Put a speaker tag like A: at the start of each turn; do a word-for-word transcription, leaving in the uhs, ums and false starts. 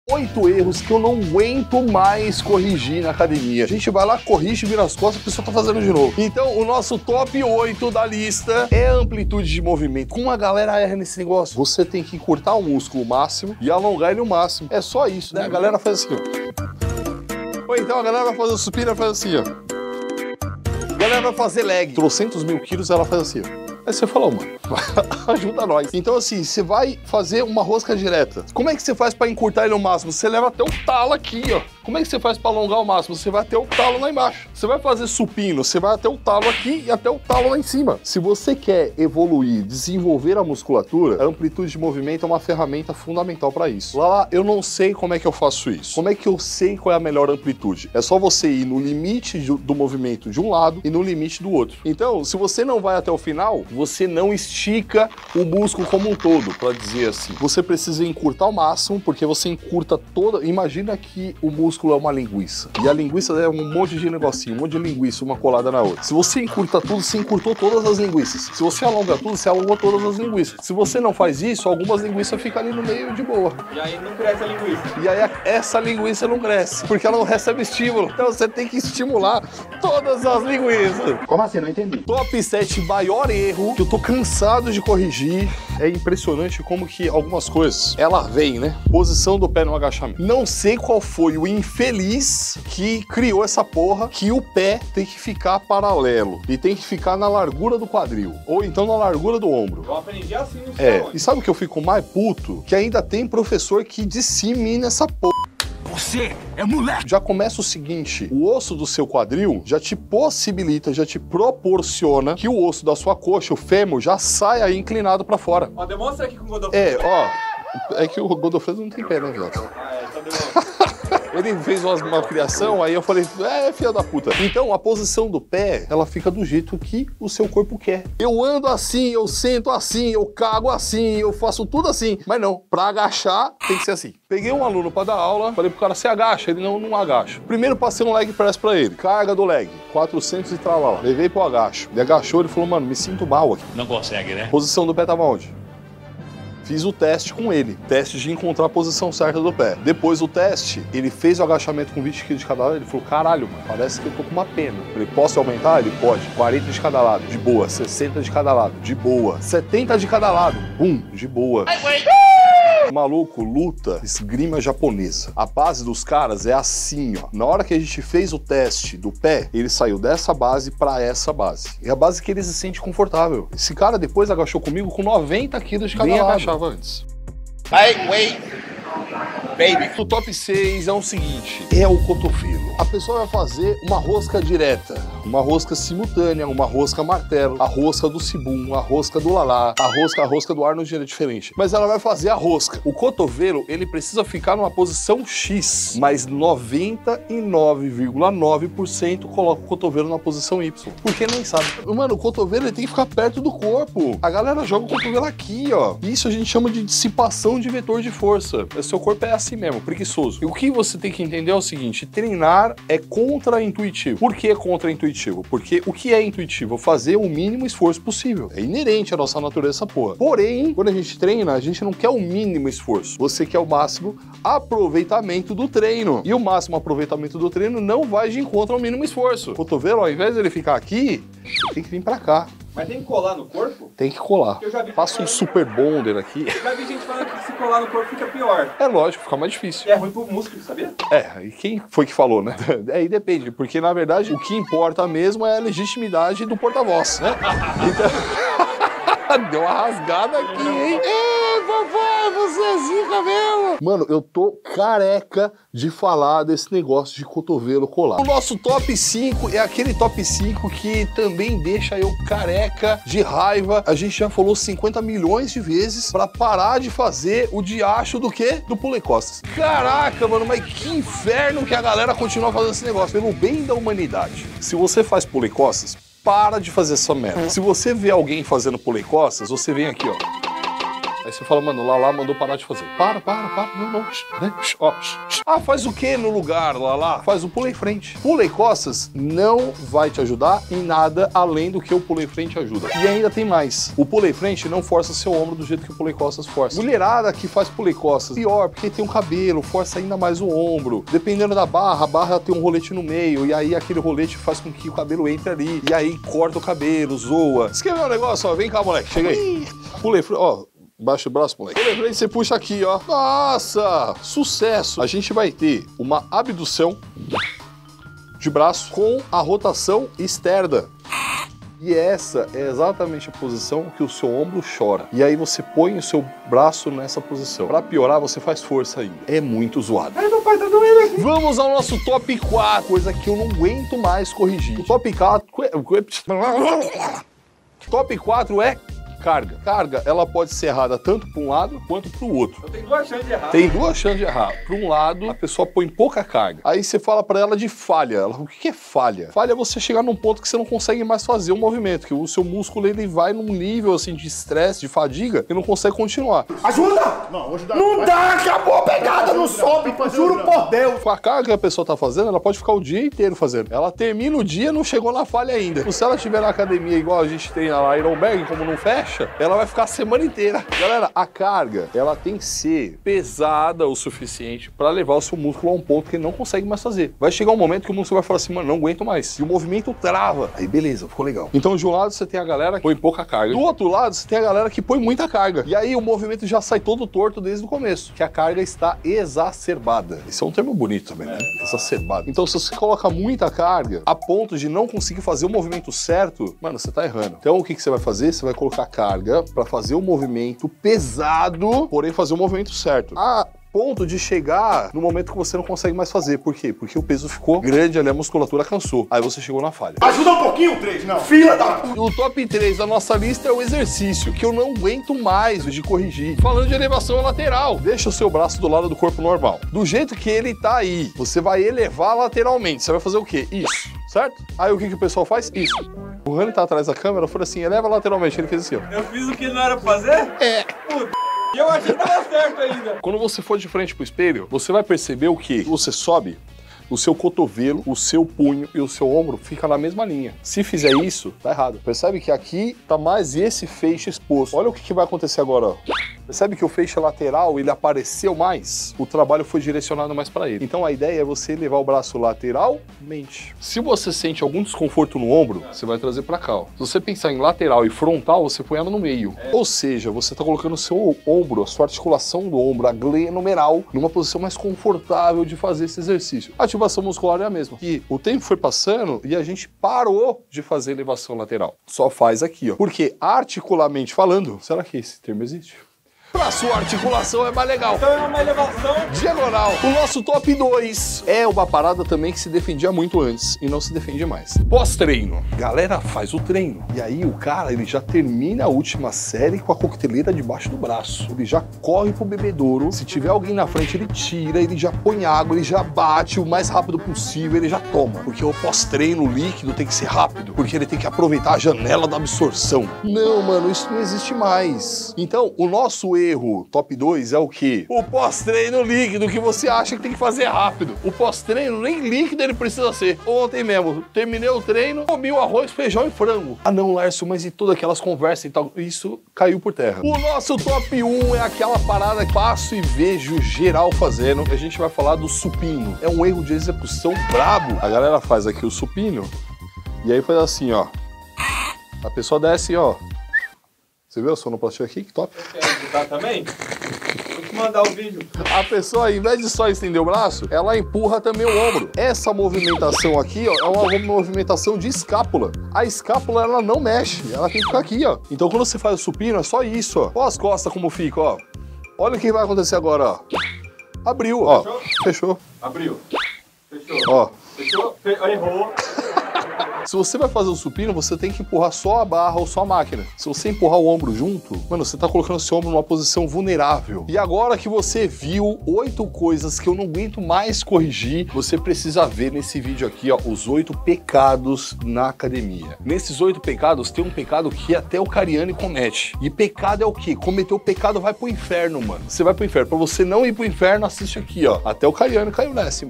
A: Oito erros que eu não aguento mais corrigir na academia. A gente vai lá, corrige, vira as costas, a pessoa tá fazendo de novo. Então, o nosso top oito da lista é a amplitude de movimento. Como a galera erra nesse negócio? Você tem que encurtar o músculo máximo e alongar ele o máximo. É só isso, né? A galera faz assim, ó. Ou então a galera vai fazer o supino e faz assim, ó. A galera vai fazer leg. Trocentos mil quilos, ela faz assim, ó. Aí você falou, mano, ajuda nós. Então assim, você vai fazer uma rosca direta. Como é que você faz pra encurtar ele ao máximo? Você leva até o talo aqui, ó. Como é que você faz pra alongar ao máximo? Você vai até o talo lá embaixo. Você vai fazer supino, você vai até o talo aqui e até o talo lá em cima. Se você quer evoluir, desenvolver a musculatura, a amplitude de movimento é uma ferramenta fundamental pra isso. Lá, lá, eu não sei como é que eu faço isso. Como é que eu sei qual é a melhor amplitude? É só você ir no limite do movimento de um lado e no limite do outro. Então, se você não vai até o final, você não estica o músculo como um todo, para dizer assim. Você precisa encurtar ao máximo, porque você encurta toda... Imagina que o músculo é uma linguiça. E a linguiça é um monte de negocinho, um monte de linguiça, uma colada na outra. Se você encurta tudo, você encurtou todas as linguiças. Se você alonga tudo, você alongou todas as linguiças. Se você não faz isso, algumas linguiças ficam ali no meio de boa.
B: E aí não cresce a linguiça.
A: E aí essa linguiça não cresce, porque ela não recebe estímulo. Então você tem que estimular todas as linguiças.
B: Como assim? Não entendi.
A: Top sete maior erro que eu tô cansado de corrigir. É impressionante como que algumas coisas, ela vem, né? Posição do pé no agachamento. Não sei qual foi o infeliz que criou essa porra, que o pé tem que ficar paralelo e tem que ficar na largura do quadril, ou então na largura do ombro.
B: Eu aprendi assim no
A: É,
B: salão.
A: e sabe o que eu fico mais puto? Que ainda tem professor que dissemina essa porra.
C: Você é moleque!
A: Já começa o seguinte, o osso do seu quadril já te possibilita, já te proporciona que o osso da sua coxa, o fêmur, já saia aí inclinado pra fora.
B: Ó, demonstra aqui com o Godofredo.
A: É, ó, é que o Godofredo não tem pé, né, viado?
B: Ah, é, tá demonstra.
A: Ele fez uma, uma criação, aí eu falei, é, filha da puta. Então, a posição do pé, ela fica do jeito que o seu corpo quer. Eu ando assim, eu sento assim, eu cago assim, eu faço tudo assim. Mas não, pra agachar, tem que ser assim. Peguei um aluno pra dar aula, falei pro cara, você agacha? Ele, não, não agacha. Primeiro passei um leg press pra ele. Carga do leg, quatrocentos e tralala. Levei pro agacho. Ele agachou, ele falou, mano, me sinto mal aqui.
C: Não consegue, né?
A: Posição do pé tava onde? Fiz o teste com ele, teste de encontrar a posição certa do pé. Depois do teste, ele fez o agachamento com vinte quilos de cada lado, ele falou, caralho, mano, parece que eu tô com uma pena. Ele, posso aumentar? Ele pode. quarenta de cada lado, de boa. sessenta de cada lado, de boa. setenta de cada lado, bum, de boa. Maluco, luta, esgrima japonesa. A base dos caras é assim, ó. Na hora que a gente fez o teste do pé, ele saiu dessa base pra essa base. É a base que ele se sente confortável. Esse cara depois agachou comigo com noventa quilos de cada lado. Agachava antes.
C: Ai, wait. Baby.
A: O top seis é o seguinte, é o cotovelo. A pessoa vai fazer uma rosca direta, uma rosca simultânea, uma rosca martelo, a rosca do Sibum, a rosca do Lalá, a rosca, a rosca do Arnold é diferente. Mas ela vai fazer a rosca. O cotovelo, ele precisa ficar numa posição X, mas noventa e nove vírgula nove por cento coloca o cotovelo na posição Y. Porque nem sabe. Mano, o cotovelo ele tem que ficar perto do corpo. A galera joga o cotovelo aqui, ó. Isso a gente chama de dissipação de vetor de força. O seu corpo é assim mesmo, preguiçoso. E o que você tem que entender é o seguinte, treinar é contra-intuitivo. Por que contra-intuitivo? Porque o que é intuitivo? Fazer o mínimo esforço possível. É inerente à nossa natureza essa porra. Porém, quando a gente treina, a gente não quer o mínimo esforço. Você quer o máximo aproveitamento do treino. E o máximo aproveitamento do treino não vai de encontro ao mínimo esforço. O cotovelo, ao invés de ele ficar aqui, ele tem que vir pra cá.
B: Mas tem que colar no corpo?
A: Tem que colar.
B: Eu já vi
A: Passa um super bonder aqui.
B: Eu já vi gente falando que se colar no corpo fica pior.
A: É lógico, fica mais difícil.
B: E é ruim pro músculo, sabia?
A: É, e quem foi que falou, né? Aí depende, porque na verdade o que importa mesmo é a legitimidade do porta-voz, né? Então... Deu uma rasgada aqui, hein? Ei, papai, você é zica mesmo! Mano, eu tô careca de falar desse negócio de cotovelo colar. O nosso top cinco é aquele top cinco que também deixa eu careca de raiva. A gente já falou cinquenta milhões de vezes pra parar de fazer o diacho do quê? Do pulei costas. Caraca, mano, mas que inferno que a galera continua fazendo esse negócio. Pelo bem da humanidade. Se você faz pulei costas, para de fazer essa merda. Se você vê alguém fazendo pulei costas, você vem aqui, ó. Aí você fala, mano, o Lala mandou parar de fazer. Para, para, para. Não, não. Né? Ó. Ah, faz o que no lugar, Lala? Faz o pula em frente. Pula em costas não vai te ajudar em nada além do que o pula em frente ajuda. E ainda tem mais. O pula em frente não força seu ombro do jeito que o pula em costas força. Mulherada que faz pula em costas, pior, porque tem um cabelo, força ainda mais o ombro. Dependendo da barra, a barra tem um rolete no meio, e aí aquele rolete faz com que o cabelo entre ali, e aí corta o cabelo, zoa. Você quer ver um negócio, ó? Vem cá, moleque, chega aí. Pula em frente, ó. Baixa o braço, moleque. Pula em frente, você puxa aqui, ó. Nossa, sucesso. A gente vai ter uma abdução de braço com a rotação externa. E essa é exatamente a posição que o seu ombro chora. E aí você põe o seu braço nessa posição. Pra piorar, você faz força ainda. É muito zoado. Ai, meu pai tá doendo aqui. Vamos ao nosso top quatro, coisa que eu não aguento mais corrigir. O top quatro... Top quatro é carga. Carga, ela pode ser errada tanto para um lado quanto para o outro.
B: Eu tenho duas chances de errar.
A: Tem duas chances de errar. Para um lado, a pessoa põe pouca carga. Aí você fala para ela de falha. Ela, o que é falha? Falha é você chegar num ponto que você não consegue mais fazer o movimento, que o seu músculo ele vai num nível assim de estresse, de fadiga, e não consegue continuar.
D: Ajuda! Não, hoje dá. Não dá, acabou a pegada, não sobe, juro por Deus.
A: Com a carga que a pessoa tá fazendo, ela pode ficar o dia inteiro fazendo. Ela termina o dia e não chegou na falha ainda. Se ela estiver na academia igual a gente tem na Ironberg, como não fecha, ela vai ficar a semana inteira. Galera, a carga, ela tem que ser pesada o suficiente para levar o seu músculo a um ponto que ele não consegue mais fazer. Vai chegar um momento que o músculo vai falar assim, mano, não aguento mais. E o movimento trava. Aí beleza, ficou legal. Então de um lado você tem a galera que põe pouca carga. Do outro lado você tem a galera que põe muita carga. E aí o movimento já sai todo torto desde o começo. Que a carga está exacerbada. Esse é um termo bonito também, né? Exacerbada. Então se você coloca muita carga a ponto de não conseguir fazer o movimento certo, mano, você tá errando. Então o que, que você vai fazer? Você vai colocar carga para fazer o movimento pesado, porém fazer o movimento certo. A ponto de chegar no momento que você não consegue mais fazer. Por quê? Porque o peso ficou grande ali, a musculatura cansou. Aí você chegou na falha.
D: Ajuda um pouquinho, três, não. Fila da...
A: O top três da nossa lista é o exercício, que eu não aguento mais de corrigir. Falando de elevação lateral, deixa o seu braço do lado do corpo normal. Do jeito que ele tá aí, você vai elevar lateralmente. Você vai fazer o quê? Isso, certo? Aí o que, que o pessoal faz? Isso. O Rani tá atrás da câmera, falou assim, eleva lateralmente. Ele fez assim, ó.
B: Eu fiz o que não era pra fazer?
A: É.
B: Puta. E eu achei que tava certo ainda.
A: Quando você for de frente pro espelho, você vai perceber o que? Você sobe, o seu cotovelo, o seu punho e o seu ombro fica na mesma linha. Se fizer isso, tá errado. Percebe que aqui tá mais esse feixe exposto. Olha o que, que vai acontecer agora, ó. Percebe que o feixe lateral, ele apareceu mais? O trabalho foi direcionado mais para ele. Então a ideia é você levar o braço lateralmente. Se você sente algum desconforto no ombro, você vai trazer para cá, ó. Se você pensar em lateral e frontal, você põe ela no meio. É. Ou seja, você tá colocando o seu ombro, a sua articulação do ombro, a gleia numeral, numa posição mais confortável de fazer esse exercício. A ativação muscular é a mesma. E o tempo foi passando e a gente parou de fazer elevação lateral. Só faz aqui, ó. Porque articularmente falando, será que esse termo existe? Pra sua articulação é mais legal.
B: Então é uma elevação
A: diagonal. O nosso top dois é uma parada também que se defendia muito antes e não se defende mais. Pós-treino. Galera faz o treino. E aí o cara, ele já termina a última série com a coqueteleira debaixo do braço. Ele já corre pro bebedouro. Se tiver alguém na frente, ele tira, ele já põe água, ele já bate o mais rápido possível, ele já toma. Porque o pós-treino líquido tem que ser rápido. Porque ele tem que aproveitar a janela da absorção. Não, mano, isso não existe mais. Então, o nosso erro top dois é o quê? O pós-treino líquido, que você acha que tem que fazer rápido. O pós-treino nem líquido ele precisa ser. Ontem mesmo, terminei o treino, comi o arroz, feijão e frango. Ah não, Lárcio, mas e todas aquelas conversas e tal? Isso caiu por terra. O nosso top um é aquela parada que passo e vejo geral fazendo. A gente vai falar do supino. É um erro de execução brabo. A galera faz aqui o supino e aí faz assim, ó. A pessoa desce, ó. Você viu a sonoplastia aqui? Que top.
B: Você quer editar também? Vou te mandar o vídeo.
A: A pessoa, ao invés de só estender o braço, ela empurra também o ombro. Essa movimentação aqui, ó, é uma movimentação de escápula. A escápula, ela não mexe, ela tem que ficar aqui, ó. Então, quando você faz o supino, é só isso, ó. Olha as costas como fica, ó. Olha o que vai acontecer agora, ó. Abriu, ó. Fechou. Fechou.
B: Abriu. Fechou.
A: Ó.
B: Fechou. Fe... Errou.
A: Se você vai fazer o supino, você tem que empurrar só a barra ou só a máquina. Se você empurrar o ombro junto, mano, você tá colocando seu ombro numa posição vulnerável. E agora que você viu oito coisas que eu não aguento mais corrigir, você precisa ver nesse vídeo aqui, ó, os oito pecados na academia. Nesses oito pecados, tem um pecado que até o Cariani comete. E pecado é o quê? Cometer o pecado vai pro inferno, mano. Você vai pro inferno. Pra você não ir pro inferno, assiste aqui, ó. Até o Cariani caiu nessa, mano.